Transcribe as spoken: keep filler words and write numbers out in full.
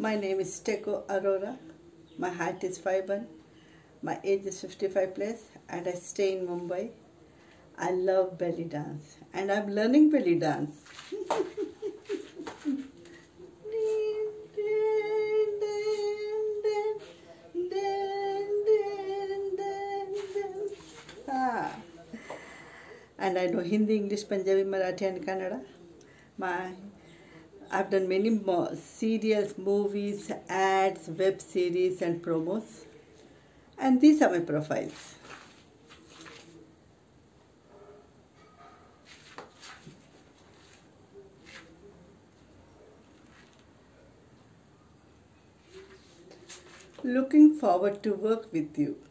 My name is Teko Arora. My height is five one. My age is fifty-five plus and I stay in Mumbai. I love belly dance and I'm learning belly dance. Ah. And I know Hindi, English, Punjabi, Marathi and Kannada. My I've done many more serials, movies, ads, web series and promos. And these are my profiles. Looking forward to work with you.